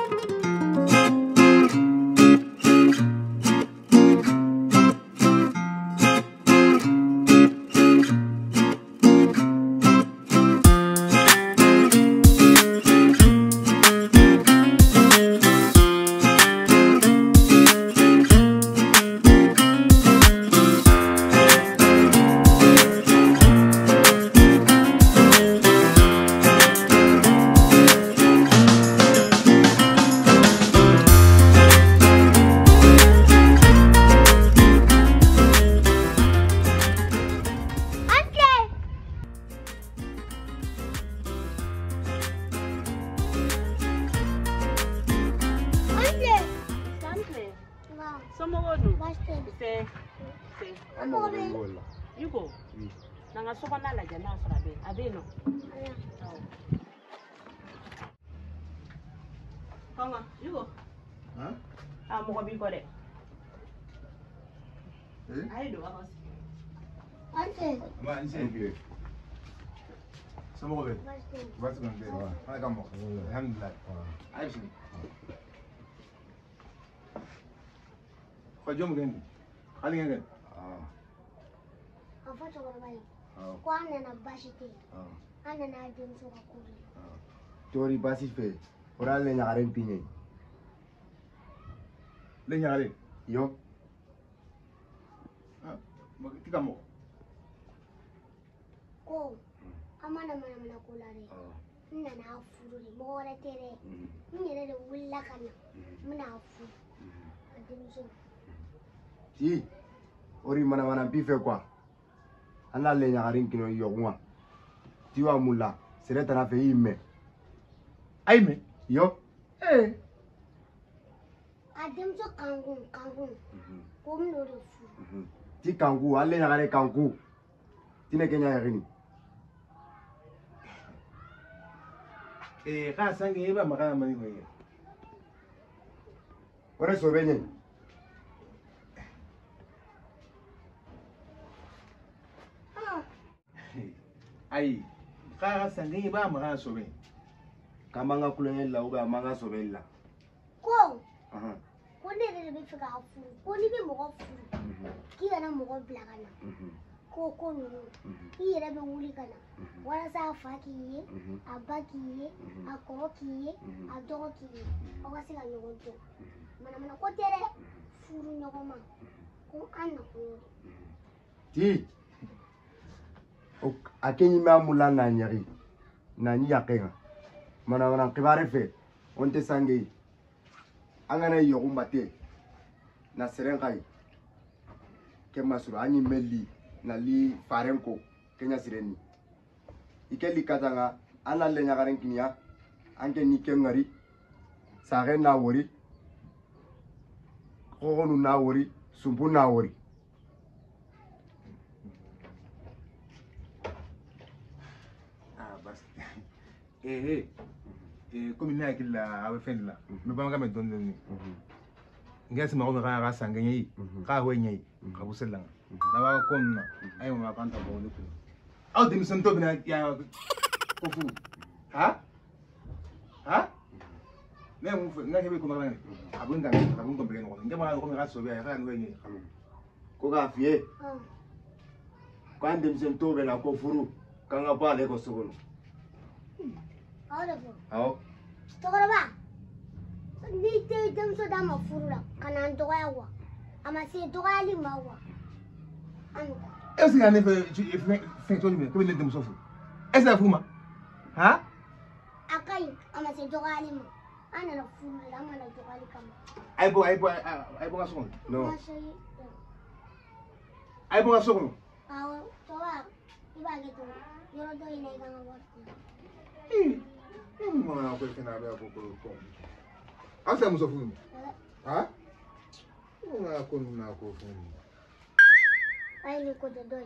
Yougo, nanga soba na la jana frabe. Abeno. Kanga, Yougo. Huh? Ah, mo bi ko de. Ay do ako. Ante. Ma anse. Sama ko be. Bas ko be. Ana kamo. Alhamdulillah. Ay sin. Ko jom gen. Hali gen. Afa chokora bai. Ko ana na bashite. Ana na jom so ka kuri. Tori basi fe. Oral le nyaren pinye. Le nyare. Yo. Ko amana mana kulare. Nna na afuru ni mora tere. Nyere de wulla kana. Muna afu. Adimso. Si. Ori mana bife kwa. Ana le nyaren kino yogwa. Tiwa mula. Sereta na fe ime. Aime. Yo. Adimso kangun. Ko mno de fu. Ti kangu alle nyare kangu. Tine kenya yarini. Ka sange ba maka mani ko ye. Ore sobenye. Ai. Ka sange ba maka sobe. Kamanga kulenye la uga manga sobella. Ko. Ko ne de be fika afu. Ko ni be mo afu. Ki kana mo bla kana. Ko no. Ki yere be wuli kana. Wala sa fa ki ye, aba ki ye, akoro ki ye, adogo ki ye. O ka se ka nyogo to. Mana ko tere furu nyogo ma. Ko anna ko. Ti. O akenyi ma mula na nyari. Na nyi yakenga. Mana kibare fe. Onte sange. Angana yogo mbate. Na serengai. Ke masuru anyi meli na li farenko kenya sireni. Ikeli katanga ana le nyagaren kinya anke nike ngari sare na wori kogonu na wori sumbu na wori. Bas. Comme il y a qui l'a avait fait là. Me ba ngame don ni. Ngasi ma ko ga sanga nyi. Ka ho nyi. Ka busela. Na ba ko na. Ay ma kan ta bo ni ku. Aw dim san to bina ya ko fu. Ha? Ne mu fu ngake be ko ma ngani. Abun ga abun ko be no. Ngama ko ga so be ya ka ngwe ni. Ko ga fie. Kwande mzento be na ko furu kanga pale ko sogolo. Awo. Chokora ba. Ni te dem so da ma furu la kana ndoga yawa. Ama se ndoga ali mawa. Est-ce qu'il y a un fait tout le monde comme il est de Moussoufou? Est-ce que c'est vous? Hein? Akai, ama se ndoga ali ma. Ana la furu la ama la ndoga ali kama. Ai bon à son. Non. Ai bon à son. Awo, towa. Iba geto. Yoro do ina ga ma watu. Mwana ko kena ba ko ko. Asa Moussoufou. Hein? Mwana ko na ko fu. Ai ni ko de doi.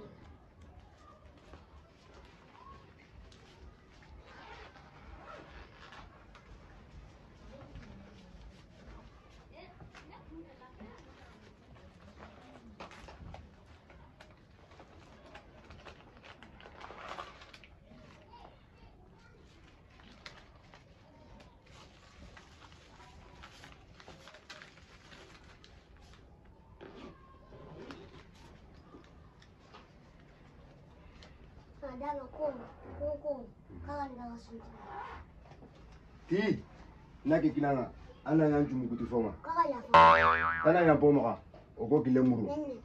Kadang ko kawan daga sunta. Ti na ke kilanga ana yang jumu kutu foma. Kaka ya. Kana yang pomaka oko kilemuru. Nene.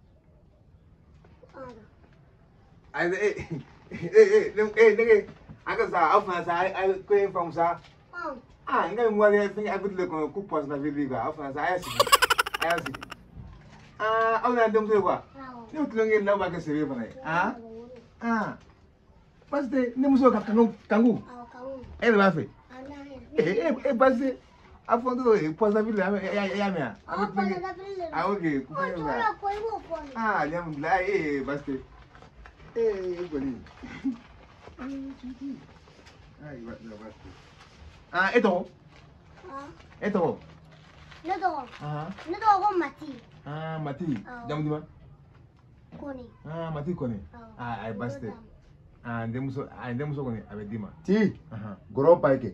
Ai nige aka sa afna sa ai ko en fam sa. Ngai mo ya fin abit le ko ku pos na vidi ga afna sa ai si. Ona ndem so kwa. Ni utlonge na ba ka sebe bana. Paste ni muso ka kangu. Kangu. Ba fe. Paste afondo pos na vidi ya me. Okay, ku fe ba. Alhamdulillah paste. Goli. Eto. Nedo ko mati. Mati. Jam di ma? Koni. Mati koni. Ai baste. Ndem so koni abe di ma. Ti. Goro paike.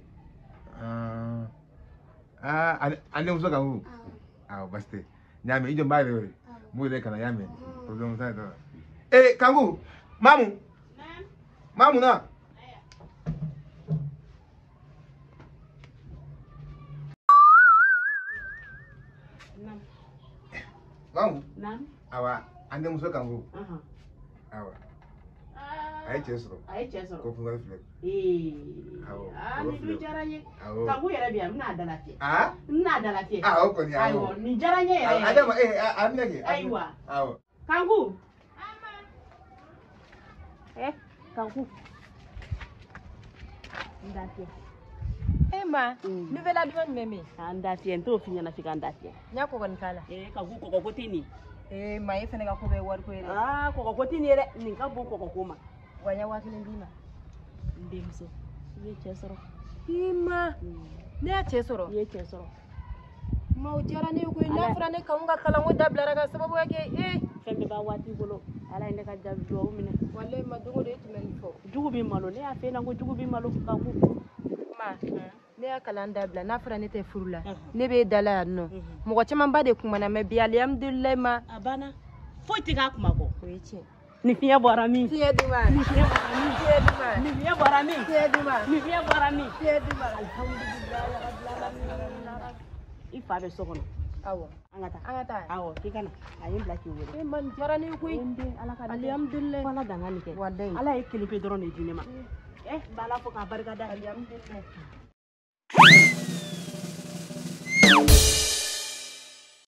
Ndem so kangu. Baste. Nyame ijo mbaile we. Mu ile kana yame. Problem sa do. Kangu. Mamu. Mamu na. Mamu. Awa, ande muso kangu. Awa. Ai chesro. Ko funga flek. Ni du jaranye. Kangu yere biya mna adalati. Mna adalati. Ko ni ayo. Ni jaranye yere. Adama amnege. Aiwa. Awa. Kangu. Kangu. Ndatie. Ma, nouvelle adjointe meme. Ndatie ndo finya na fika ndatie. Nyako kon kala. Kangu ko kotini. Ma yefene ga ko be war ko ere. Ko kotini ere ninka bu ko kuma. Wanya wakile ndima. Ndimso. Ye chesoro. Ma. Ne a chesoro. Ye chesoro. Ma ujara ne ko na fura ne kaunga kala ngo dablara ga sababu yake fembe ba wati bolo ala inde ka jab do mine walle ma dugo de tumen fo jugu bi malo ne a fe na ngo jugu bi malo kangu ma ne ya kala dabla na fura ne te furula ne be dala no mo chama ba de kuma na me bi alhamdulillah ma abana fo tiga kuma ko ko yice ni fiya bora mi fiya duma ni fiya bora mi fiya duma ni fiya bora mi fiya duma ni fiya bora mi fiya duma alhamdulillah ya rabbil alamin ifa be sokono awo angata awo kikana ayin blaki wuri man jarani ko inde alaka alhamdulillah wala dangani ke wallahi ala e kilipe doron e dinema bala fo ka barka da alhamdulillah